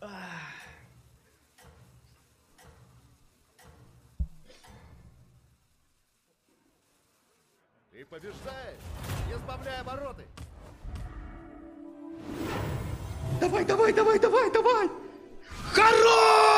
Ты побеждаешь, не сбавляй обороты. Давай, давай, давай, давай, давай! Хорош!